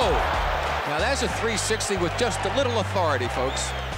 Oh! Now that's a 360 with just a little authority, folks.